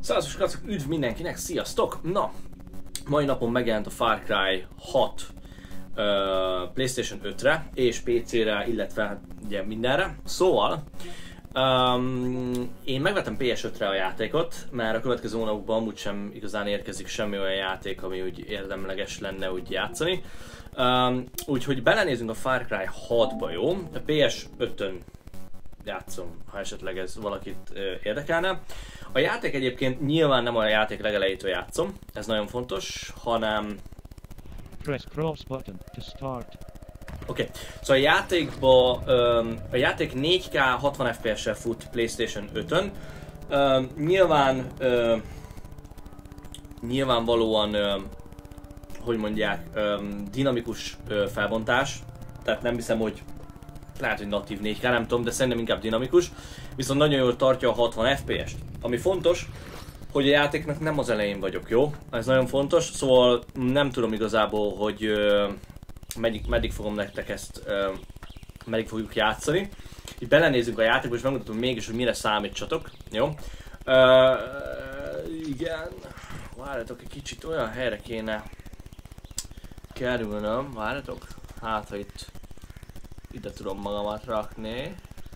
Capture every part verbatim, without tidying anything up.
Százas kacok, üdv mindenkinek, sziasztok! Na, mai napon megjelent a Far Cry hat uh, PlayStation ötre és pé cére, illetve hát ugye mindenre. Szóval, um, én megvettem pé es ötre a játékot, mert a következő hónapokban amúgy sem igazán érkezik semmi olyan játék, ami úgy érdemleges lenne úgy játszani. Um, úgyhogy belenézünk a Far Cry hatba, jó? A pé es ötön játszom, ha esetleg ez valakit uh, érdekelne. A játék egyébként nyilván nem a játék legelejétől játszom, ez nagyon fontos, hanem... Press cross button to start. Oké, okay. Szóval a játékba, um, a játék négy ká hatvan ef pé es-sel fut PlayStation ötön. Um, nyilván, um, nyilvánvalóan, um, hogy mondják, um, dinamikus uh, felbontás, tehát nem hiszem, hogy lehet, hogy natív négy ká, nem tudom, de szerintem inkább dinamikus. Viszont nagyon jól tartja a hatvan ef pé est. Ami fontos, hogy a játéknak nem az elején vagyok, jó? Ez nagyon fontos, szóval nem tudom igazából, hogy uh, meddig, meddig fogom nektek ezt, uh, meddig fogjuk játszani. Így belenézünk a játékba, és megmutatom mégis, hogy mire számítsatok, jó? Uh, igen, várjatok egy kicsit, olyan helyre kéne kerülnöm, várjatok, hát ha itt ide tudom magamat rakni.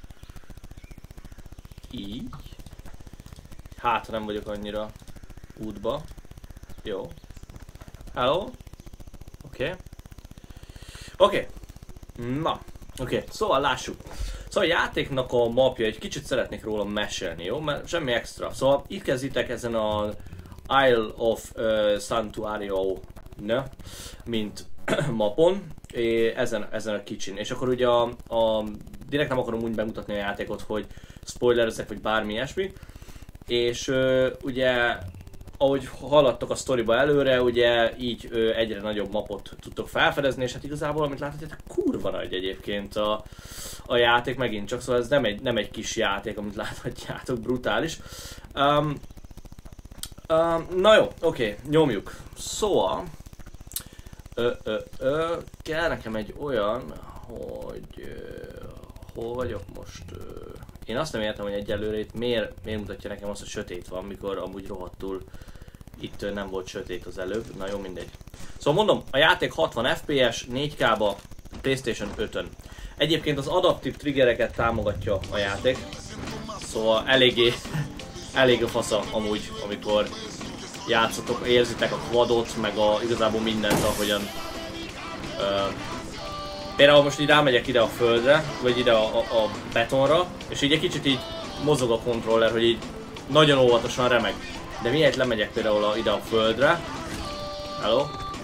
Így. Hát, ha nem vagyok annyira útba. Jó. Hello? Oké. Okay. Oké. Okay. Na. Oké, okay. Szóval lássuk. Szóval a játéknak a mapja, egy kicsit szeretnék róla mesélni, jó? Mert semmi extra. Szóval itt kezditek ezen a Isle of uh, Santuario, ne? Mint mapon. Ezen, ezen a kicsin. És akkor ugye a, a direkt nem akarom úgy bemutatni a játékot, hogy spoilerezek vagy bármi ilyesmi. És ö, ugye ahogy haladtok a sztoriba előre, ugye így ö, egyre nagyobb mapot tudtok felfedezni, és hát igazából amit láthatjátok, kurva nagy egyébként a, a játék megint csak, szóval ez nem egy, nem egy kis játék, amit láthatjátok, brutális. Um, um, na jó, oké, okay, nyomjuk. Szóval Ö, ö, ö, kell nekem egy olyan, hogy ö, hol vagyok most? Ö, én azt nem értem, hogy egyelőre itt miért, miért mutatja nekem azt, hogy sötét van, mikor amúgy rohadtul itt ö, nem volt sötét az előbb. Na jó, mindegy. Szóval mondom, a játék hatvan ef pé es, négy ká-ba, PlayStation ötön. Egyébként az adaptív triggereket támogatja a játék, szóval eléggé, elég a fasza amúgy, amikor játszotok, érzitek a quadot, meg a, igazából mindent, ahogyan uh, például most így rámegyek ide a földre, vagy ide a, a, a betonra, és így egy kicsit így mozog a kontroller, hogy így nagyon óvatosan remeg. De miért lemegyek például a, ide a földre? Hello?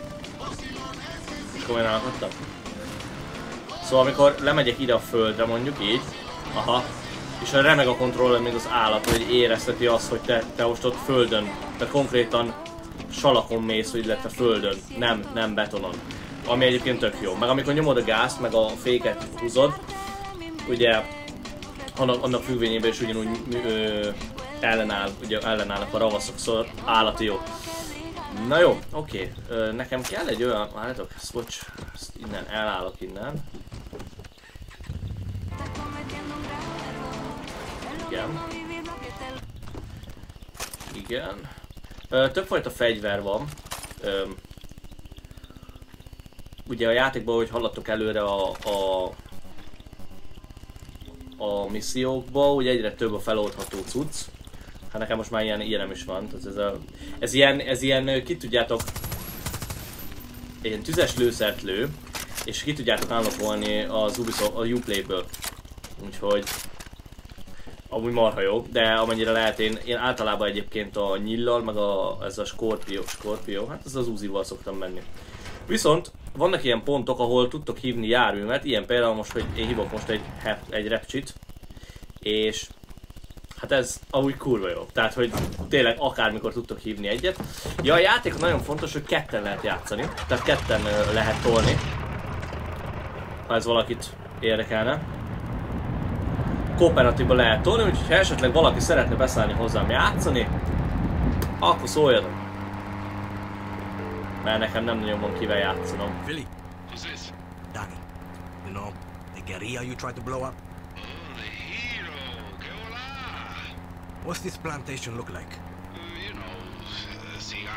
És komolyan elakadtam? Szóval amikor lemegyek ide a földre, mondjuk így, aha, és a remeg a kontroller még az állat, hogy érezteti azt, hogy te, te most ott földön, tehát konkrétan salakon mész, illetve földön, nem, nem betonon. Ami egyébként tök jó. Meg amikor nyomod a gázt, meg a féket húzod, ugye annak, annak függvényében is ugyanúgy ö, ellenáll, ugye ellenállnak a ravaszok, szóval állati jó. Na jó, oké. Okay. Nekem kell egy olyan, várjátok, switch, ezt innen elállok innen. Igen. Igen. Ö, többfajta fegyver van. Ö, ugye a játékban, hogy haladtok előre a, a, a missziókba, ugye egyre több a feloldható cucc. Hát nekem most már ilyen, ilyenem is van. Tehát ez, a, ez ilyen, ez ilyen, ki tudjátok, ilyen tüzes lőszert lő, és ki tudjátok unlockolni az Ubisoft, a Uplay-ből. Úgyhogy amúgy marha jó, de amennyire lehet én, én általában egyébként a nyillal, meg a, ez a Scorpio, Scorpio, hát ez az Uzival szoktam menni. Viszont vannak ilyen pontok, ahol tudtok hívni járművet, ilyen például most, hogy én hívok most egy, egy repcsit, és hát ez amúgy kurva jó, tehát hogy tényleg akármikor tudtok hívni egyet. Ja, a játék nagyon fontos, hogy ketten lehet játszani, tehát ketten lehet tolni, ha ez valakit érdekelne. Kooperatívban lehet tolni, úgyhogy ha esetleg valaki szeretne beszállni hozzám játszani, akkor szóljatok. Mert nekem nem nagyon van kivel játszanom. Philly, who's this? Danny. You know, the guerrilla you tried to blow up? Oh, the hero. Que hola. What's this plantation look like?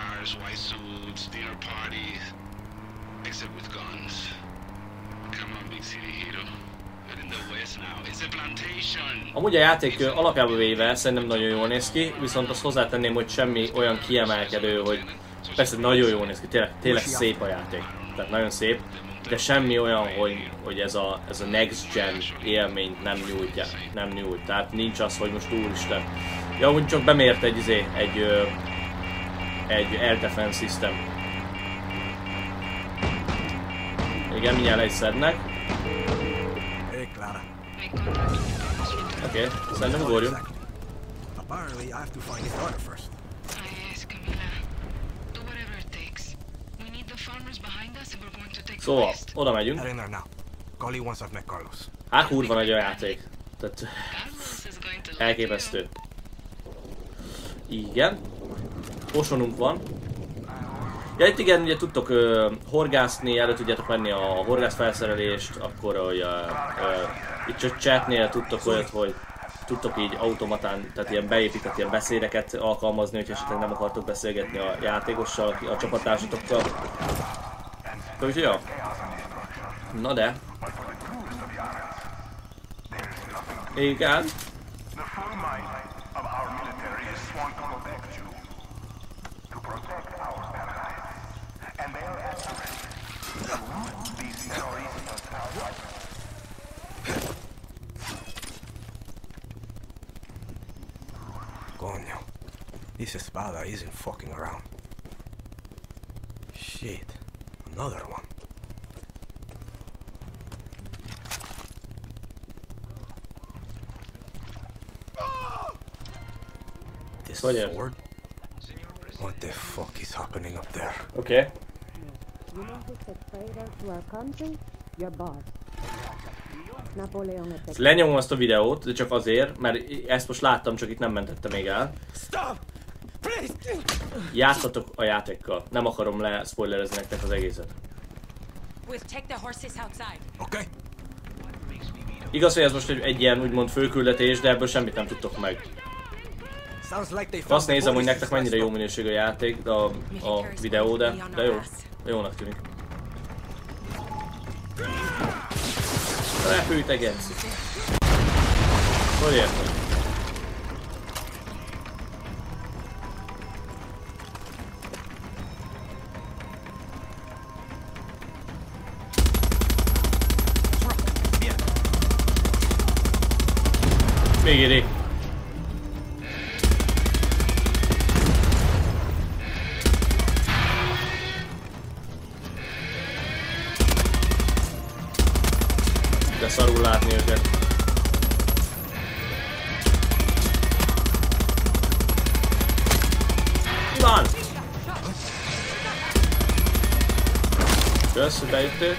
cars, white suits, dinner parties, except with guns. Come on, big city hero. We're in the West now. It's a plantation. Amúgy a játék ö, alapjába véve szerintem nagyon jól néz ki, viszont azt hozzátenném, hogy semmi olyan kiemelkedő, hogy persze nagyon jól néz ki, tényleg, tényleg szép a játék. Tehát nagyon szép, de semmi olyan, hogy, hogy ez, a, ez a next gen élményt nem nyújtja, nem nyújt. Tehát nincs az, hogy most úristen. Ja, úgy csak bemért egy, izé, egy, ö, egy air defense system. Igen, mindjárt le is szednek. Hey, Clara. Oké, okay, szerintem ugorjunk. Apparently, I have to find his daughter first. Yes, Camila. Do whatever it takes. We need the farmers behind us and we're going to take the Szóval, west. oda megyünk. Head in there now. Collie once I've met Carlos. Hát kurva nagy a játék. Tehát Carlos is going to like elképesztő. Igen. Posonunk van. Ja, itt igen, ugye tudtok uh, horgászni, elő tudjátok venni a horgászfelszerelést, akkor hogy uh, uh, itt csak chatnél tudtok olyat, hogy tudtok így automatán, tehát ilyen beépített ilyen beszédeket alkalmazni, hogyha esetleg nem akartok beszélgetni a játékossal, a csapattársatokkal. Úgyhogy ja. Na de. Igen. Coño. This espada isn't fucking around. Shit. Another one. This Oye. sword? What the fuck is happening up there? Oké. Okay. You know who's a traitor to our country? Your boss. Napoleon attacked. Lenyomom azt a videót, de csak azért, mert ezt most láttam, csak itt nem mentette még el. Stop! Please! Játszatok a játékkal. Nem akarom le spoilerezni nektek az egészet. We'll take the horses outside. Okay. Igaz, hogy ez most egy, egy ilyen úgymond főküldetés, de ebből semmit nem tudtok meg. Sounds like they found Azt the nézem, hogy police nektek mennyire jó last minőségű a játék, de a, a videó, de, de jó. Jónak tűnik. Repültegetsz. Hogy érted? Még éri. De szarul látni őket. Mi van? Kösz, hogy bejöttél.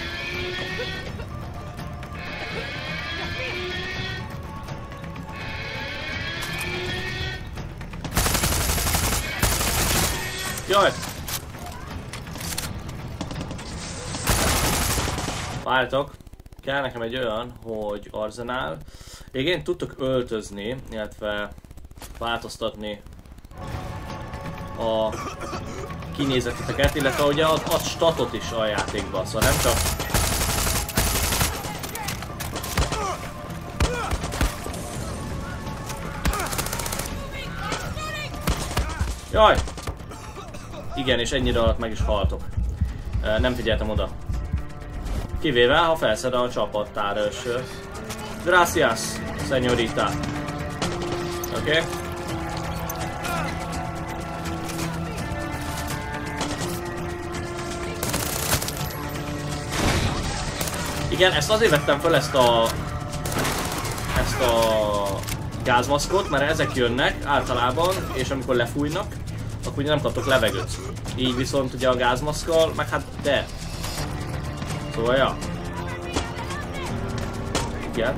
Jaj! Várjatok, kell nekem egy olyan, hogy arzenál. Igen, tudtok öltözni, illetve változtatni a kinézeteteket, illetve ugye ad, ad statot is a játékban, szóval nem csak... Jaj! Igen, és ennyire alatt meg is haltok. Nem figyeltem oda. Kivéve, ha felszed a csapattára elsőt. Gracias, señorita. Oké. Okay. Igen, ezt azért vettem fel ezt a... ezt a gázmaszkot, mert ezek jönnek általában, és amikor lefújnak, akkor ugye nem kaptok levegőt. Így viszont ugye a gázmaszkkal, meg hát de. Szóval ja. Igen.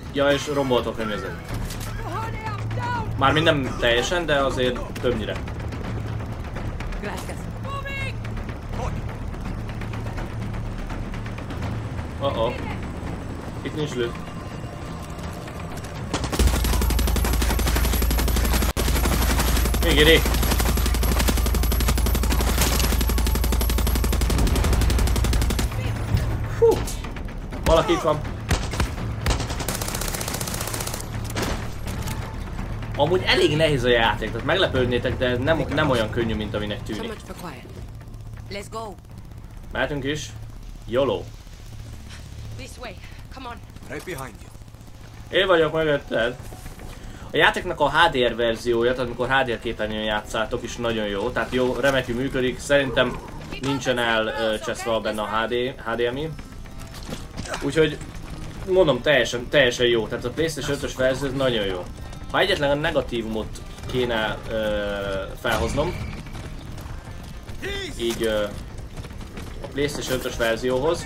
Ja, és rombolt a környezet. Mármint nem teljesen, de azért többnyire. Uh-oh. Itt nincs lőtt. Még egy. Hú! Valaki itt van. Amúgy elég nehéz a játék, tehát meglepődnétek, de nem, nem olyan könnyű, mint aminek tűnik. Let's go. Mehetünk is. YOLO. This way. Come on. Right behind you. Én vagyok mögötted. A játéknak a há dé er verziója, tehát amikor há dé er képernyőn játszátok is nagyon jó, tehát jó, remekül működik. Szerintem nincsen elcseszve benne a há dé em i. Úgyhogy mondom, teljesen, teljesen jó, tehát a PlayStation ötös verzió nagyon jó. Ha egyetlen a negatívumot kéne ö, felhoznom, így ö, a PlayStation ötös verzióhoz,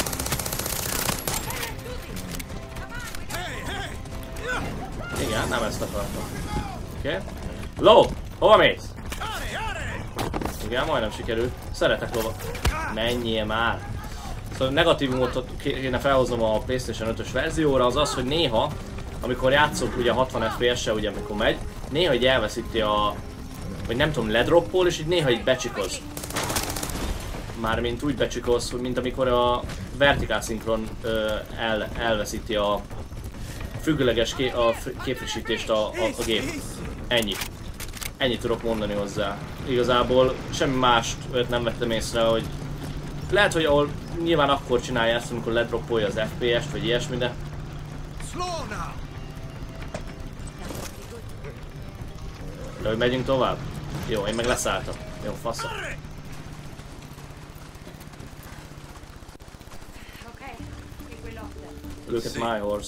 igen, nem ezt akartam. Oké. Okay. Ló! Hova mész? Igen, majdnem sikerült. Szeretek lova. Menjél már! Szóval negatívumot kéne felhoznom a PlayStation ötös verzióra, az az, hogy néha, amikor játszok ugye hatvan ef pé es-sel, ugye amikor megy, néha így elveszíti a... vagy nem tudom, ledroppol, és így néha így becsikoz. Mármint úgy becsikoz, mint amikor a vertikál szinkron el, elveszíti a függőleges ké, a képfrissítést a, a, a gép. Ennyi. Ennyit tudok mondani hozzá. Igazából semmi mást nem vettem észre, hogy lehet, hogy ahol nyilván akkor csinálja ezt, amikor ledroppolja az ef pé est, vagy ilyesmi, de... De hogy megyünk tovább? Jó, én meg leszálltam. Jó, fasza. Look at my horse.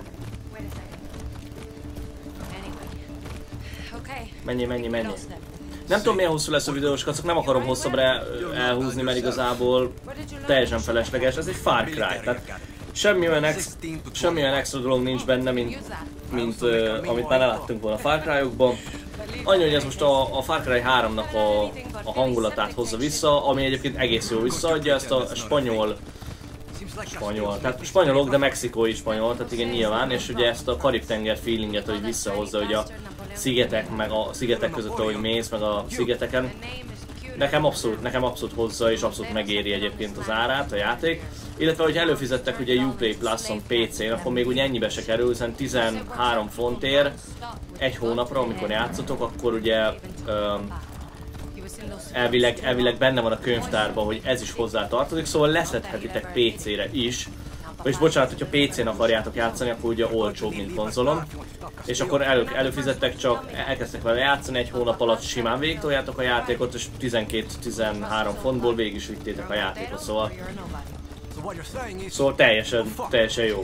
Mennyi, mennyi, mennyi. Nem tudom, milyen hosszú lesz a videós kacok, nem akarom hosszabbra elhúzni, mert igazából teljesen felesleges. Ez egy Far Cry, tehát semmi olyan, ex semmi olyan extra dolog nincs benne, mint, mint uh, amit már láttunk volna a Far Cry-okban. Annyi, hogy ez most a, a Far Cry háromnak a, a hangulatát hozza vissza, ami egyébként egész jó visszaadja, ezt a spanyol spanyol, tehát spanyolok, de mexikói spanyol, tehát igen, nyilván, és ugye ezt a Karib-tenger feelinget, hogy visszahozza, hogy a szigetek, meg a szigetek között, ahogy mész, meg a szigeteken. Nekem abszolút, nekem abszolút hozza, és abszolút megéri egyébként az árát, a játék. Illetve, hogy előfizettek ugye Uplay Plus-on pé cén, akkor még ugye ennyibe se kerül, hiszen tizenhárom fontért egy hónapra, amikor játszotok, akkor ugye um, elvileg, elvileg benne van a könyvtárban, hogy ez is hozzá tartozik, szóval leszedhetitek pé cére is. És bocsánat, hogyha pé cén akarjátok játszani, akkor ugye olcsóbb, mint konzolon. És akkor elő, előfizettek, csak elkezdtek vele játszani, egy hónap alatt simán végigtoljátok a játékot, és tizenkét-tizenhárom fontból végig is vittétek a játékot, szóval... Szóval teljesen, teljesen jó.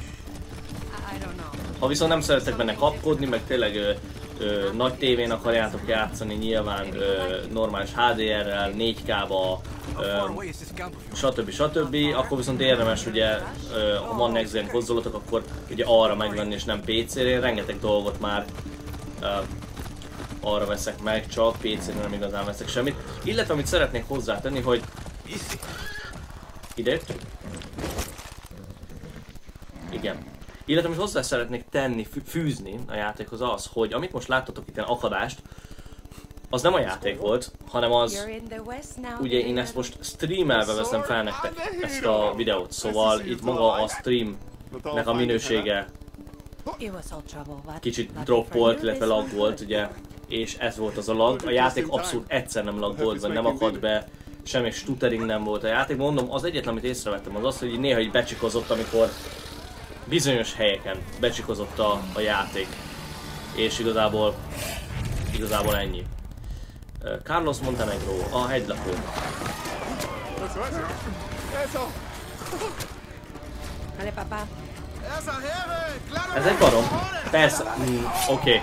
Ha viszont nem szeretek benne kapkodni, meg tényleg ö, ö, nagy tévén akarjátok játszani, nyilván ö, normális há dé er-rel, négy ká-ba, stb. stb. Akkor viszont érdemes ugye, ö, ha van next gen konzolotok, akkor ugye arra megvenni és nem pé cére. Én rengeteg dolgot már ö, arra veszek meg, csak pé cére nem igazán veszek semmit. Illetve amit szeretnék hozzátenni, hogy ide jöttünk? Igen. Illetve amit hozzá szeretnék tenni, fűzni a játékhoz az, hogy amit most láttatok itt akadást, az nem a játék volt, hanem az, ugye én ezt most streamelve veszem fel nektek, ezt a videót, szóval itt maga a streamnek a minősége kicsit droppolt, illetve lag volt, ugye, és ez volt az a lag. A játék abszolút egyszer nem lag volt, vagy nem akadt be, semmi stuttering nem volt a játék. Mondom, az egyetlen, amit észrevettem, az az, hogy néha így becsikozott, amikor bizonyos helyeken becsikozott a, a játék. És igazából, igazából ennyi. Carlos Montenegro, a hegylakó. Ez egy barom. Persze, mm, oké. Okay.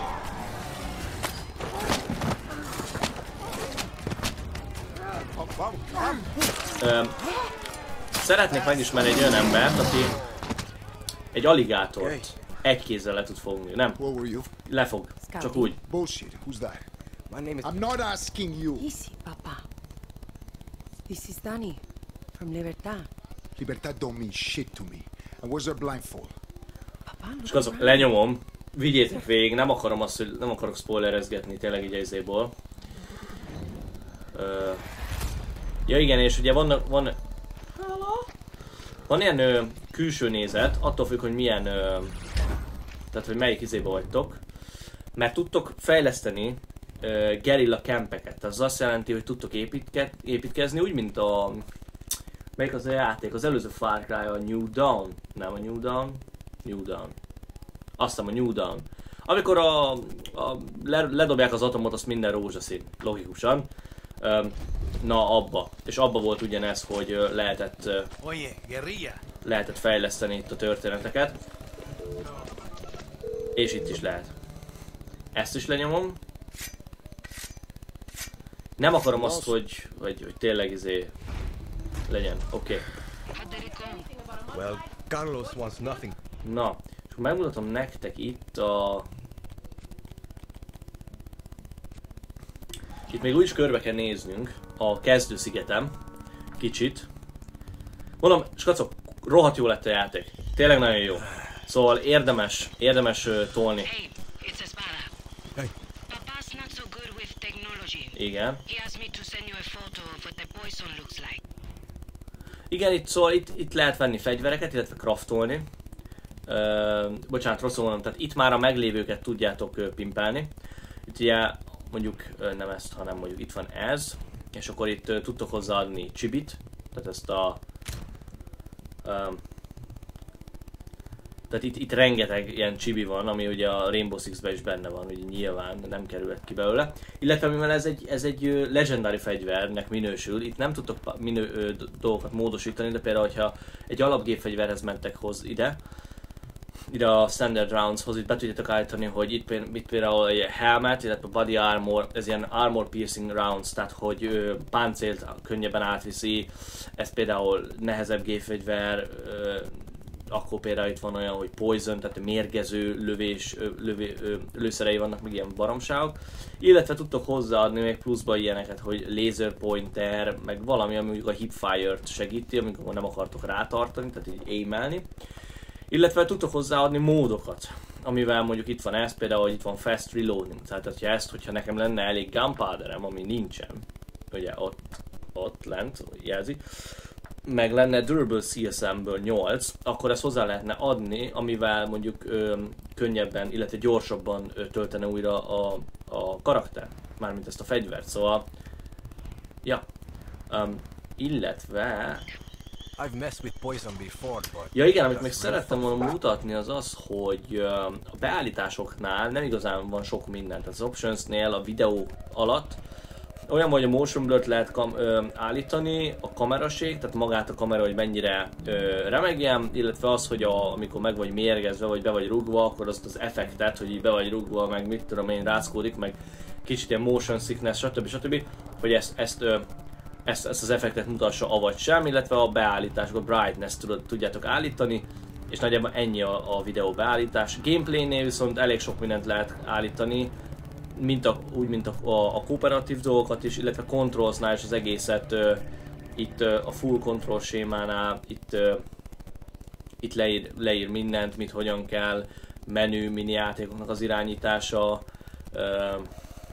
Ö, szeretnék megismerni egy olyan embert, aki egy aligátort egy kézzel le tud fogni, nem? What were you? Lefog, csak úgy. Bullshit. Who's that? My name is... I'm not asking you. Easy, Papa. This is Danny from Libertad. Libertad don't mean shit to me. And where's her blindfold? Papa, És look azok, around. lenyomom. Vigyétek végig, nem akarom azt, hogy nem akarok spoilerezgetni tényleg így izéból. Ö... Ja igen, és ugye van, van, van ilyen ö, külső nézet, attól függ, hogy milyen, ö, tehát hogy melyik izébe vagytok. Mert tudtok fejleszteni ö, gerilla campeket, az azt jelenti, hogy tudtok építke, építkezni, úgy mint a... Melyik az a játék? Az előző Far Cry, a New Dawn? Nem a New Dawn? New Dawn. Azt hiszem a New Dawn. Amikor a, a le, ledobják az atomot, azt minden rózsaszín, logikusan. Öm, na abba. És abba volt ugyanez, hogy ö, lehetett, ö, Oye, guerrilla. lehetett fejleszteni itt a történeteket. És itt is lehet. Ezt is lenyomom. Nem akarom azt, hogy, hogy, hogy tényleg izé legyen. Oké. Okay. How did it go? Well, Carlos wants nothing. Na, és megmutatom nektek itt a... Itt még úgyis körbe kell néznünk a kezdőszigetem. Kicsit. Mondom, skacok, rohadt jó lett a játék. Tényleg nagyon jó. Szóval érdemes, érdemes uh, tolni. Hey, it's Espada. Hey. Papa's not so good with technology. Igen. He asked me to send you a photo of what the poison looks like. Igen, itt, szóval itt, itt lehet venni fegyvereket, illetve craftolni. Uh, bocsánat, rosszul mondom, tehát itt már a meglévőket tudjátok uh, pimpelni. Itt ugye mondjuk uh, nem ezt, hanem mondjuk itt van ez, és akkor itt uh, tudtok hozzáadni csibit, tehát ezt a... Um, tehát itt, itt rengeteg ilyen csibi van, ami ugye a Rainbow Six-ben is benne van, ugye nyilván nem kerülhet ki belőle. Illetve mivel ez egy, ez egy uh, legendary fegyvernek minősül, itt nem tudtok minő, ö, dolgokat módosítani, de például, hogyha egy alapgépfegyverhez mentek hoz ide, ide a standard roundshoz, itt be tudjátok állítani, hogy itt, itt például egy helmet, illetve body armor, ez ilyen armor piercing rounds, tehát hogy ö, páncélt könnyebben átviszi, ez például nehezebb gépfegyver, ö, akkor például itt van olyan, hogy poison, tehát mérgező lövés, ö, lövé, ö, lőszerei vannak, meg ilyen baromságok, illetve tudtok hozzáadni még pluszba ilyeneket, hogy laser pointer, meg valami, ami mondjuk a hipfire-t segíti, amikor nem akartok rátartani, tehát így aimelni. Illetve tudtok hozzáadni módokat, amivel mondjuk itt van ez, például, hogy itt van fast reloading, tehát hogyha ezt, hogyha nekem lenne elég gunpowderem, ami nincsen, ugye ott, ott lent jelzi, meg lenne durable C S M-ből nyolc, akkor ezt hozzá lehetne adni, amivel mondjuk ö, könnyebben, illetve gyorsabban ö, töltene újra a, a karakter, mármint ezt a fegyvert, szóval, ja, um, illetve... I've messed with poison before, but... Ja igen, amit még szerettem volna mutatni az az, hogy a beállításoknál nem igazán van sok minden. Tehát az optionsnél a videó alatt olyan, hogy a motion blur-t lehet kam ö, állítani, a kameraség, tehát magát a kamera, hogy mennyire ö, remegjen, illetve az, hogy a, amikor meg vagy mérgezve, vagy be vagy rugva, akkor azt az effektet, hogy így be vagy rugva, meg mit tudom én, ráckódik, meg kicsit ilyen motion sickness, stb. stb. Hogy ezt, ezt ö, Ezt, ezt az effektet mutassa, avagy sem, illetve a beállításban a brightness-t tudjátok állítani, és nagyjából ennyi a, a videó beállítás. Gameplaynél viszont elég sok mindent lehet állítani, mint a, úgy, mint a, a, a kooperatív dolgokat is, illetve controlsnál is az egészet uh, itt uh, a full control sémánál itt, uh, itt leír, leír mindent, mit hogyan kell, menü, mini játékoknak az irányítása, uh,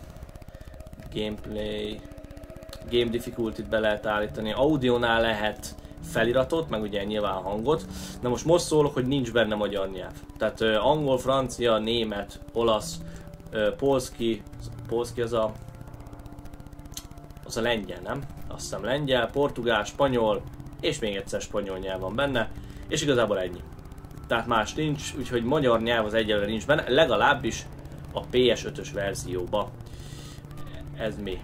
gameplay, game difficulty-t be lehet állítani, audiónál lehet feliratot, meg ugye nyilván hangot. Na most most szólok, hogy nincs benne magyar nyelv. Tehát uh, angol, francia, német, olasz, uh, polszki, polszki az a, az a lengyel, nem? Azt hiszem lengyel, portugál, spanyol, és még egyszer spanyol nyelv van benne, és igazából ennyi. Tehát más nincs, úgyhogy magyar nyelv az egyelőre nincs benne, legalábbis a P S ötös verzióba. Ez mi?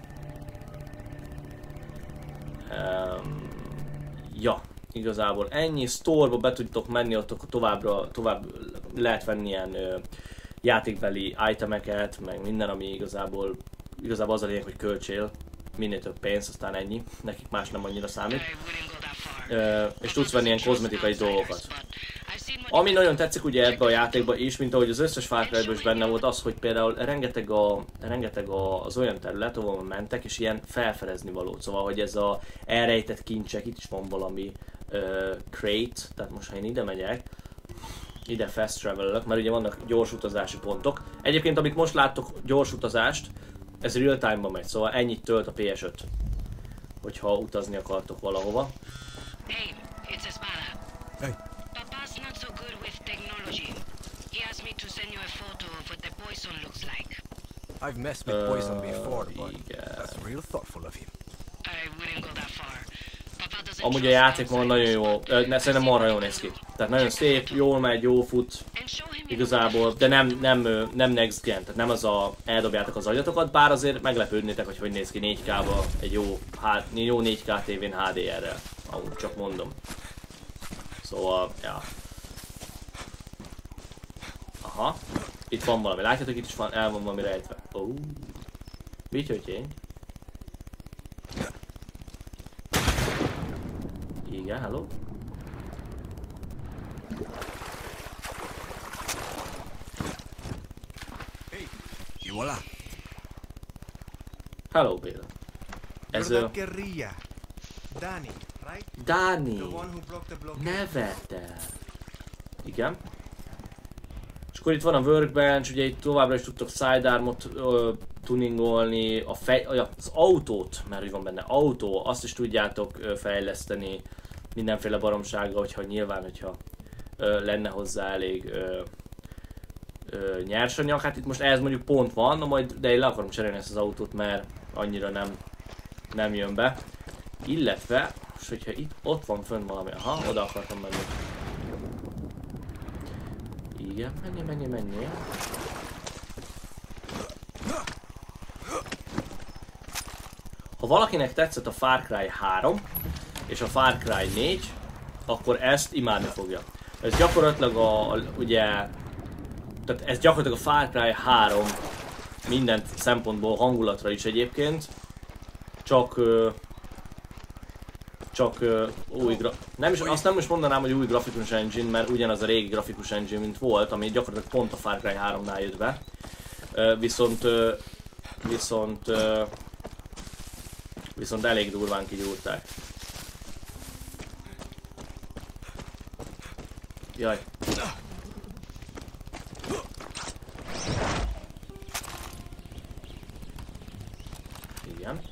Um, ja, igazából ennyi. Store-ba be tudtok menni, ott akkor továbbra, tovább lehet venni ilyen uh, játékbeli itemeket, meg minden, ami igazából, igazából az a lényeg, hogy költsél minél több pénz, aztán ennyi. Nekik más nem annyira számít. Uh, és tudsz venni ilyen kozmetikai dolgokat. Ami nagyon tetszik ugye ebbe a játékban is, mint ahogy az összes Far Cry-ban is benne volt az, hogy például rengeteg, a, rengeteg a, az olyan terület, ahol mentek, és ilyen felfedezni való. Szóval, hogy ez a elrejtett kincsek, itt is van valami uh, crate, tehát most ha én ide megyek, ide fast travel-ök, mert ugye vannak gyors utazási pontok. Egyébként, amit most láttok, gyors utazást, ez real time-ban megy, szóval ennyit tölt a P S öt, hogyha utazni akartok valahova. Hey, it's Espada. Hey. Papa's not so good with technology. He asked me to send you a photo of what the poison looks like. I've messed with poison Uh, before, but igen. that's real thoughtful of you. I wouldn't go that far. Papa doesn't Amúgy a trust játék maga nagyon jó, ö, ne, szerintem marha jól néz ki. Tehát nagyon szép, jól megy, jó fut, And show him igazából, de nem, nem, ö, nem next gen, tehát nem az a eldobjátok az agyatokat, bár azért meglepődnétek, hogy hogy néz ki négy ká-ba egy jó, há, jó négy ká tévén há dé er-rel, ahogy csak mondom. Szóval, ja. Aha, itt van valami, látjátok, itt is van, el van valami rejtve. Ó, uh. Vityötyény. Igen, hello. Hey, you voila. Hello, Béla. Ez You're a... that guerrilla. Danny, right? Dani. The one who broke the blockade. Ne vedd el. Igen. És akkor itt van a workbench, ugye itt továbbra is tudtok sidearmot ö, tuningolni, a fej, az autót, mert hogy van benne autó, azt is tudjátok ö, fejleszteni mindenféle baromsága, hogyha nyilván, hogyha ö, lenne hozzá elég ö, ö, nyersanyag. Hát itt most ehhez mondjuk pont van, na majd, de én le akarom cserélni ezt az autót, mert annyira nem, nem jön be. Illetve, és hogyha itt, ott van fönn valami, aha, oda akartam menni. Igen, menj, menj, menj. Ha valakinek tetszett a Far Cry három és a Far Cry négy, akkor ezt imádni fogja. Ez gyakorlatilag a, a ugye, tehát ez gyakorlatilag a Far Cry három minden szempontból, hangulatra is egyébként, csak csak uh, új gra nem is, azt nem is mondanám, hogy új grafikus engine, mert ugyanaz a régi grafikus engine, mint volt, ami gyakorlatilag pont a Far Cry háromnál jött be. Uh, viszont uh, viszont uh, viszont elég durván kigyúrták. Jaj. Igen.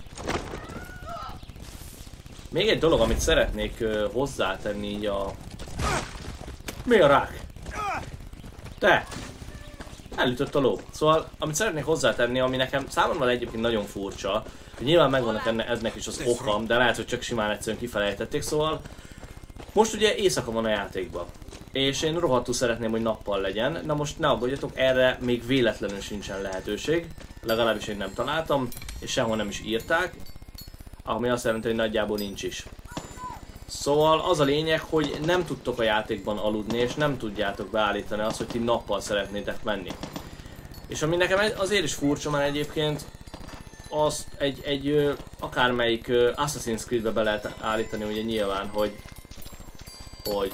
Még egy dolog, amit szeretnék uh, hozzátenni így a... Mi a rák? Te! Elütött a ló. Szóval, amit szeretnék hozzátenni, ami nekem számomra egyébként nagyon furcsa, hogy nyilván megvannak enne, eznek is az okam, de lehet, hogy csak simán egyszerűen kifelejtették, szóval... Most ugye éjszaka van a játékban. És én rohadtul szeretném, hogy nappal legyen. Na most ne aggódjatok, erre még véletlenül sincsen lehetőség. Legalábbis én nem találtam, és sehol nem is írták. Ami azt jelenti, hogy nagyjából nincs is. Szóval az a lényeg, hogy nem tudtok a játékban aludni, és nem tudjátok beállítani azt, hogy ti nappal szeretnétek menni. És ami nekem azért is furcsa, mert egyébként azt egy, egy akármelyik Assassin's Creed-be be lehet állítani, ugye nyilván, hogy hogy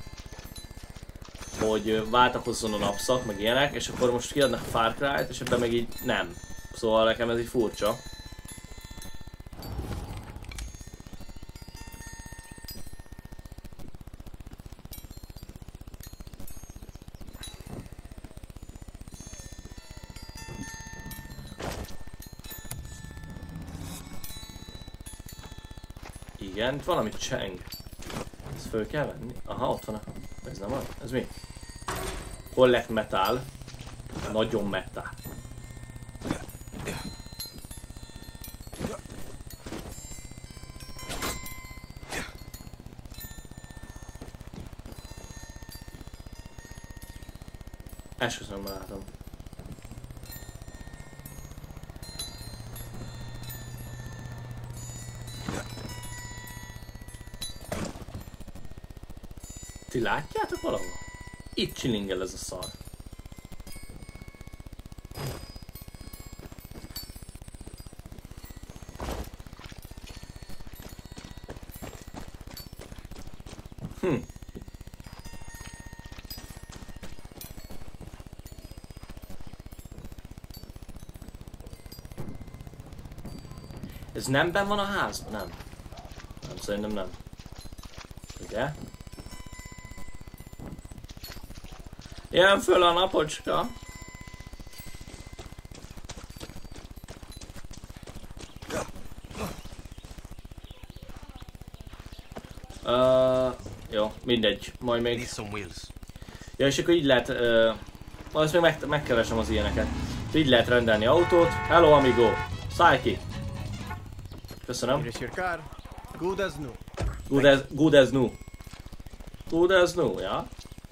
hogy váltakozzon a napszak, meg ilyenek, és akkor most kiadnak a Far Cry-t, és ebben meg így nem. Szóval nekem ez így furcsa. Igen, itt valami cseng. Ezt föl kell venni? Aha, ott van a... Ez nem van? Ez mi? Collect metal. Nagyon metal. Esküszöm, látom. Ti látjátok valahol? Itt csilingel ez a szar. Hm. Ez nem benn van a házban? Nem. Nem, szerintem nem. Ugye? Jön föl a napocska. Uh, jó, mindegy. Majd még... Ja, és akkor így lehet... Uh, majd még meg, megkeresem az ilyeneket. Így lehet rendelni autót. Hello, amigo! Szállj ki! Köszönöm. Here's your car. Good as new. Good as, good as new. Good as new, ja?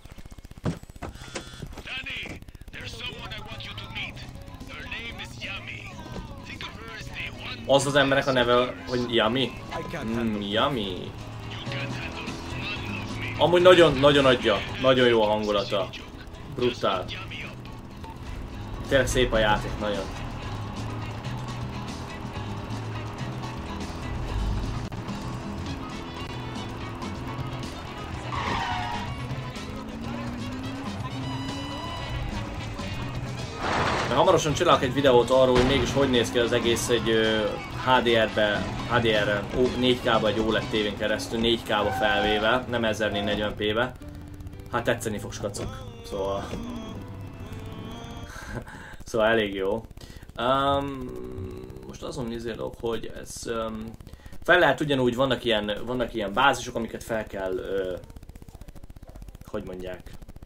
Danny, there's someone I want you to meet. Her name is Yummy. Think of her as the one. Az az emberek a neve, hogy Yummy? Mm, Yummy. Amúgy nagyon, nagyon adja. Nagyon jó a hangulata. Brutál. Tényleg szép a játék, nagyon. Mert hamarosan csinálok egy videót arról, hogy mégis hogy néz ki az egész egy uh, há dé er-be, há dé er-re, négy ká-ba egy ó led tévén keresztül, négy ká-ba felvéve, nem ezernégyszáznegyven pé-be. Hát tetszeni fog, skacok. Szóval... szóval elég jó. Um, most azon nézélok, hogy ez... Um, fel lehet ugyanúgy, vannak ilyen, vannak ilyen bázisok, amiket fel kell... Uh, hogy mondják?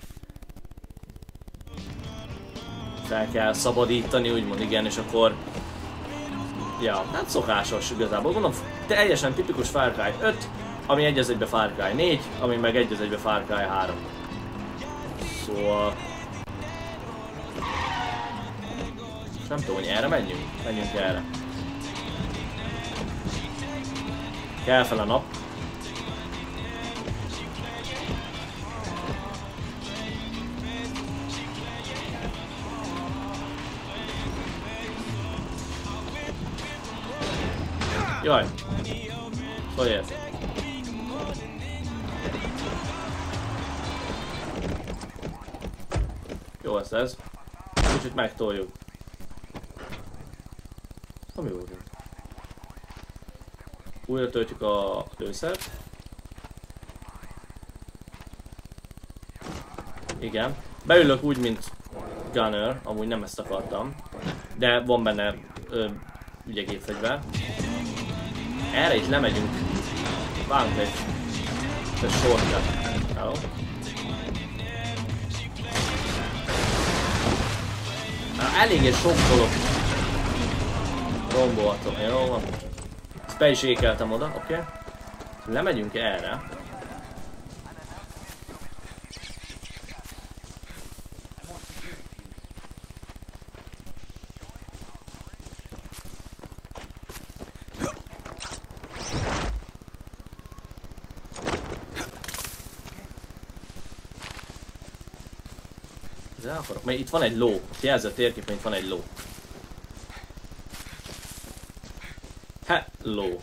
Fel kell szabadítani, úgymond, igen, és akkor... Ja, hát szokásos igazából. Mondom, teljesen tipikus Far Cry öt, ami egy az egybe Far Cry négy, ami meg egy az egybe Far Cry három. Szóval... Nem tudom, hogy erre menjünk? Menjünk erre. Kell fel a nap. Jaj! Hogy érsz? Jó lesz ez. Kicsit megtoljuk. Ami jó. Újra töltjük a lőszert. Igen. Beülök úgy, mint Gunner, amúgy nem ezt akartam. De van benne ö, ugye gépfegyver. Erre is lemegyünk. Vágunk egy, egy sortra. Hello. Eléggé sok dolog rombolhatom. Jó van. Ezt be is ékeltem oda, oké. Okay. Lemegyünk erre. El akarok, mert itt van egy ló. Jelzett térképen, itt van egy ló. Hello.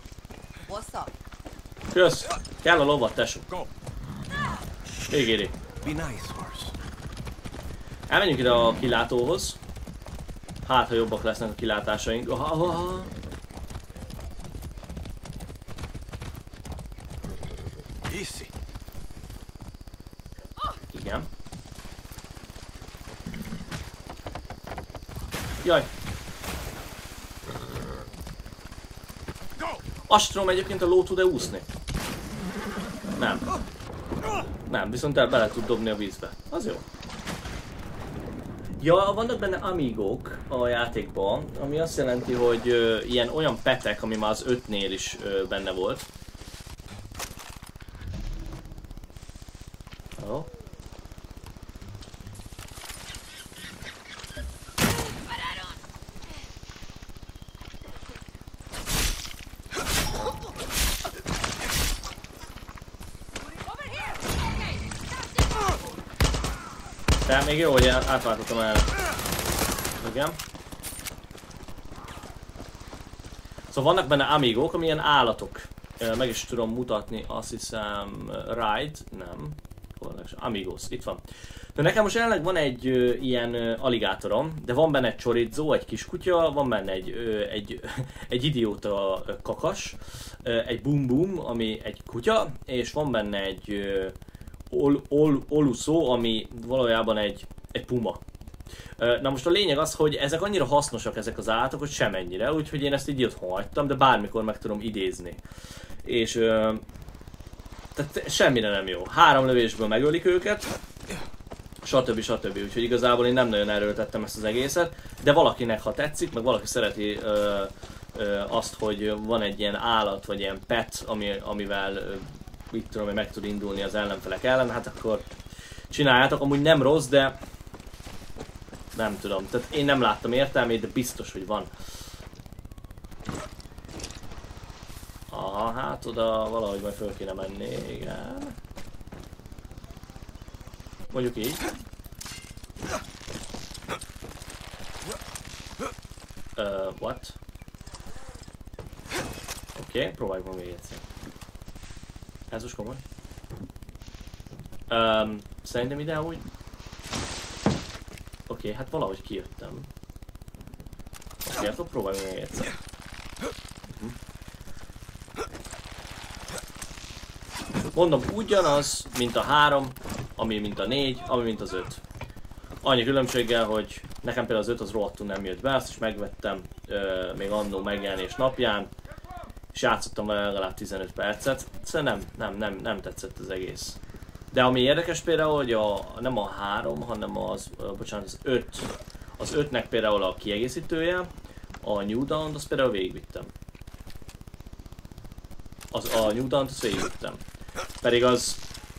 Kösz! Kell a lovat, tesó. Végéri. Elmenjünk ide a kilátóhoz. Hát, ha jobbak lesznek a kilátásaink. Aha, aha. Igen. Jaj! Azt tudom, egyébként a ló tud-e úszni? Nem. Nem, viszont el bele tud dobni a vízbe. Az jó. Ja, vannak benne amigók a játékban, ami azt jelenti, hogy ö, ilyen olyan petek, ami már az ötnél is ö, benne volt. Hello? Tehát még jó, hogy átváltottam el. Igen. Szóval vannak benne amigók, ami ilyen állatok. Meg is tudom mutatni, azt hiszem Ride, nem. Amigos, itt van. De nekem most jelenleg van egy ö, ilyen ö, aligátorom, de van benne egy chorizo, egy kis kutya, van benne egy, ö, egy, egy idióta ö, kakas, ö, egy bum bum, ami egy kutya, és van benne egy ö, ol, ol, olusó, ami valójában egy, egy puma. Na most a lényeg az, hogy ezek annyira hasznosak ezek az állatok, hogy semennyire, úgyhogy én ezt így otthon hagytam, de bármikor meg tudom idézni. És ö, tehát semmire nem jó. Három lövésből megölik őket, stb. stb. Úgyhogy igazából én nem nagyon erőltettem ezt az egészet, de valakinek ha tetszik, meg valaki szereti ö, ö, azt, hogy van egy ilyen állat, vagy ilyen pet, ami, amivel ö, mit tudom, hogy meg tud indulni az ellenfelek ellen, hát akkor csináljátok. Amúgy nem rossz, de nem tudom, tehát én nem láttam értelmét, de biztos, hogy van. Aha, hát oda valahogy majd föl kéne menni, igen. Mondjuk így. Uh, what? Oké, okay, próbáljuk meg még egyszer. Ez most komoly. Um, szerintem ide úgy... Oké, okay, hát valahogy kijöttem. Oké, okay, akkor próbáljuk még egyszer. Uh-huh. Mondom, ugyanaz, mint a három, ami mint a négy, ami mint az öt. Annyi különbséggel, hogy nekem például az öt az rohadtul nem jött be, azt is megvettem euh, még annó megjelenés napján, és játszottam vele legalább tizenöt percet, szóval nem, nem, nem, nem tetszett az egész. De ami érdekes például, hogy a, nem a három, hanem az, bocsánat, az öt, az ötnek például a kiegészítője, a New Dawn-t, azt például végigvittem. Az, a New Dawn-t azt végigvittem. Pedig az,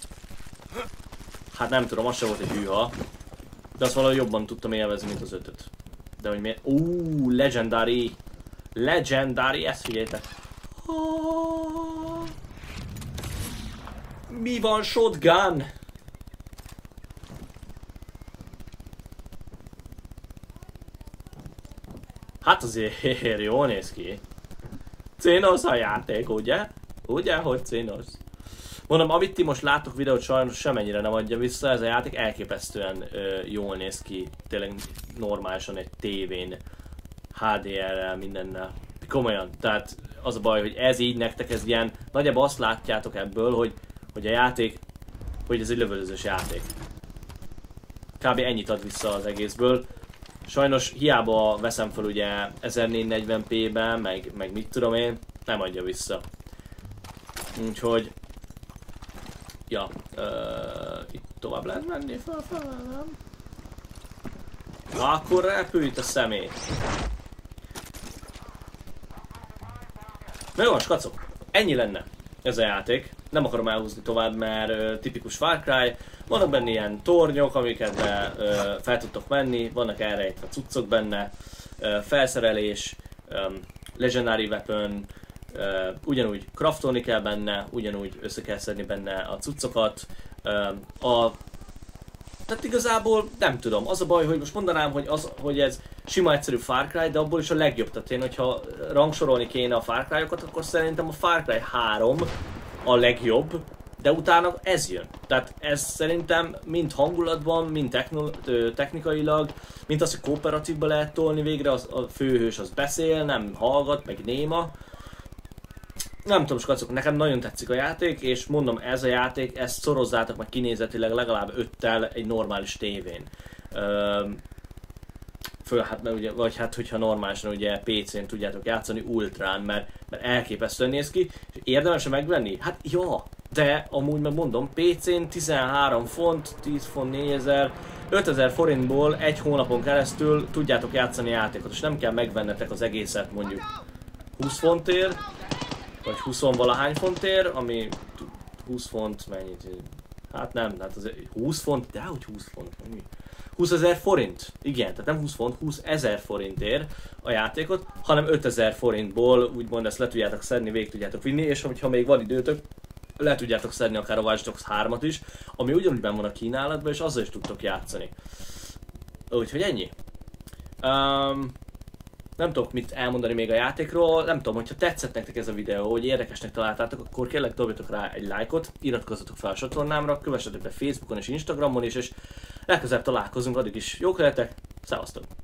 hát nem tudom, az sem volt egy hűha, de azt valahogy jobban tudtam élvezni, mint az ötöt. De hogy miért? Uuuuh, Legendary! Legendary, ezt figyeljétek! Oh, mi van, shotgun? Hát azért jól néz ki. Cénos a játék, ugye? Ugye, hogy cénos? Mondom, amit ti most láttok videót, sajnos semennyire nem adja vissza, ez a játék elképesztően ö, jól néz ki, tényleg normálisan egy tévén, há dé er-rel, mindennel. Komolyan, tehát az a baj, hogy ez így nektek, ez ilyen, nagyjából azt látjátok ebből, hogy, hogy a játék, hogy ez egy lövöldözős játék. Kb. Ennyit ad vissza az egészből. Sajnos hiába veszem fel ugye ezernégyszáznegyven pé-ben, meg, meg mit tudom én, nem adja vissza. Úgyhogy... Ja, uh, itt tovább lehet menni, fel, fel, nem? Akkor repülj itt a szemét. Na jó, skacok, ennyi lenne ez a játék. Nem akarom elhúzni tovább, mert uh, tipikus Far Cry. Vannak benne ilyen tornyok, amiket be, uh, fel tudtok menni, vannak elrejtve cuccok benne, uh, felszerelés, um, Legendary Weapon, uh, ugyanúgy craftolni kell benne, ugyanúgy össze kell szedni benne a cuccokat. Uh, a Tehát igazából nem tudom, az a baj, hogy most mondanám, hogy, az, hogy ez sima egyszerű Far Cry, de abból is a legjobb. Tehát én, hogyha rangsorolni kéne a Far Cry-okat, akkor szerintem a Far Cry három a legjobb, de utána ez jön. Tehát ez szerintem mind hangulatban, mind technikailag, mint az, hogy kooperatívba lehet tolni végre, az, a főhős az beszél, nem hallgat, meg néma. Nem tudom, skacok, nekem nagyon tetszik a játék, és mondom, ez a játék, ezt szorozzátok meg kinézetileg legalább öttel egy normális tévén. Üm, föl, hát, mert ugye, vagy hát, hogyha normálisan ugye pé cén tudjátok játszani ultrán, mert, mert elképesztően néz ki, és érdemes megvenni? Hát ja, de amúgy meg mondom, pé cén tizenhárom font, tíz font, négyezer, ötezer forintból egy hónapon keresztül tudjátok játszani a játékot, és nem kell megvennetek az egészet mondjuk húsz fontért, vagy húsz valahány fontért, ami húsz font, mennyit? Hát nem, hát az húsz font, de hogy húsz font, mi? húszezer forint, igen, tehát nem húsz font, húszezer forintért a játékot, hanem ötezer forintból úgymond ezt le tudjátok szedni, végig tudjátok vinni, és hogyha még van időtök, le tudjátok szedni akár a Watch Dogs hármat is, ami ugyanúgy benn van a kínálatban, és azzal is tudtok játszani. Úgyhogy ennyi. Um, nem tudok mit elmondani még a játékról, nem tudom, hogyha tetszett nektek ez a videó, hogy érdekesnek találtátok, akkor kérlek dobjatok rá egy lájkot, iratkozzatok fel a csatornámra, kövessetek be Facebookon és Instagramon is, és legközelebb találkozunk, addig is jók lehetek, szevasztok!